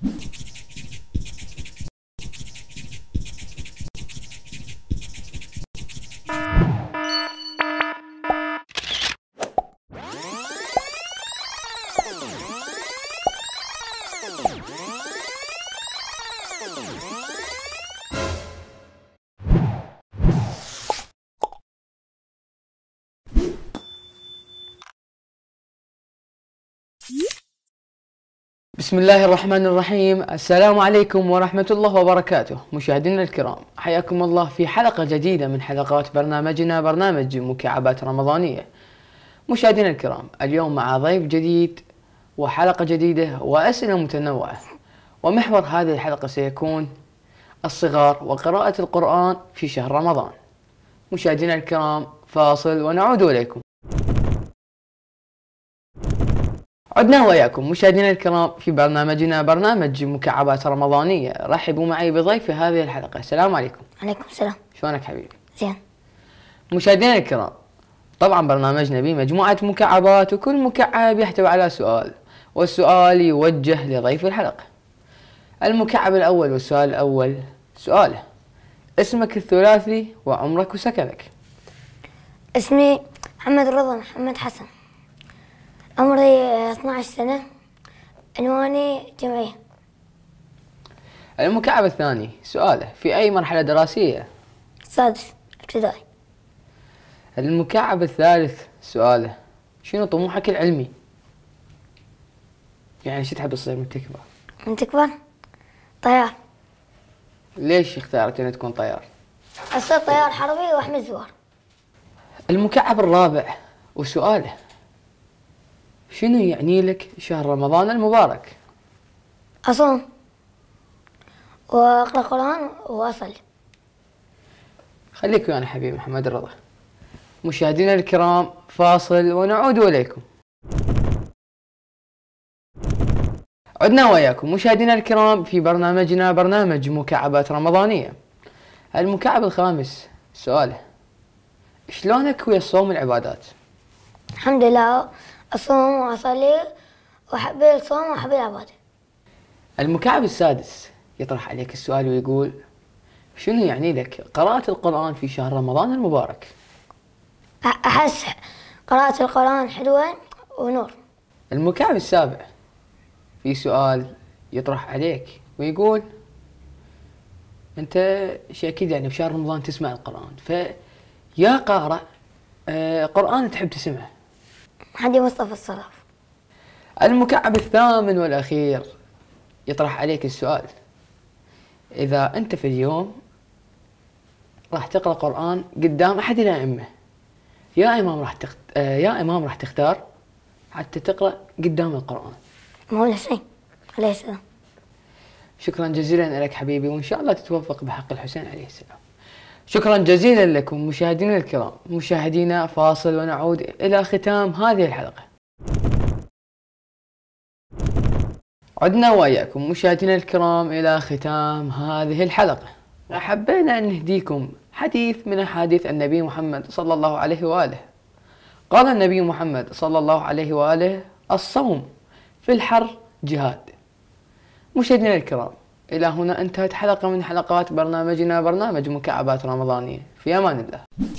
بسم الله الرحمن الرحيم. السلام عليكم ورحمة الله وبركاته. مشاهدينا الكرام، حياكم الله في حلقة جديدة من حلقات برنامجنا، برنامج مكعبات رمضانية. مشاهدينا الكرام، اليوم مع ضيف جديد وحلقة جديدة وأسئلة متنوعة، ومحور هذه الحلقة سيكون الصغار وقراءة القرآن في شهر رمضان. مشاهدينا الكرام، فاصل ونعود إليكم. عدنا وياكم مشاهدينا الكرام في برنامجنا، برنامج مكعبات رمضانية. رحبوا معي بضيف هذه الحلقة. السلام عليكم. عليكم السلام. شلونك حبيبي؟ زين. مشاهدينا الكرام، طبعا برنامجنا به مجموعة مكعبات، وكل مكعب يحتوي على سؤال، والسؤال يوجه لضيف الحلقة. المكعب الأول والسؤال الأول سؤاله: اسمك الثلاثي وعمرك وسكنك. اسمي محمد رضا محمد حسن، عمري 12 سنة، عنواني جمعية. المكعب الثاني سؤاله: في أي مرحلة دراسية؟ سادس ابتدائي. المكعب الثالث سؤاله: شنو طموحك العلمي؟ يعني شو تحب تصير من تكبر؟ من تكبر طيار. ليش اختارت ان تكون طيار؟ أصير طيار حربي وأحمل زوار. المكعب الرابع وسؤاله: شنو يعني لك شهر رمضان المبارك؟ أصوم وأقرأ قرآن وأصلي. خليك ويانا حبيبي محمد رضا. مشاهدينا الكرام، فاصل ونعود إليكم. عدنا وياكم مشاهدينا الكرام في برنامجنا، برنامج مكعبات رمضانية. المكعب الخامس سؤاله: شلونك ويا الصوم والعبادات؟ الحمد لله، أصوم وأصلي وأحب الصوم وأحب العبادة. المكعب السادس يطرح عليك السؤال ويقول: شنو يعني لك قراءة القرآن في شهر رمضان المبارك؟ أحس قراءة القرآن حلوة ونور. المكعب السابع في سؤال يطرح عليك ويقول: انت شيء اكيد يعني بشهر رمضان تسمع القرآن، فيا قارئ قرآن تحب تسمعه؟ حدي مصطفى الصراف. المكعب الثامن والأخير يطرح عليك السؤال: إذا أنت في اليوم راح تقرأ قرآن قدام أحد الأئمة، يا إمام راح تختار حتى تقرأ قدام القرآن؟ مولانا الحسين عليه السلام. شكرا جزيلا لك حبيبي، وإن شاء الله تتوفق بحق الحسين عليه السلام. شكرا جزيلا لكم مشاهدينا الكرام. مشاهدينا، فاصل ونعود إلى ختام هذه الحلقة. عدنا وياكم مشاهدينا الكرام إلى ختام هذه الحلقة. حبينا أن نهديكم حديث من أحاديث النبي محمد صلى الله عليه وآله. قال النبي محمد صلى الله عليه وآله: الصوم في الحر جهاد. مشاهدينا الكرام، إلى هنا انتهت حلقة من حلقات برنامجنا، برنامج مكعبات رمضانية. في أمان الله.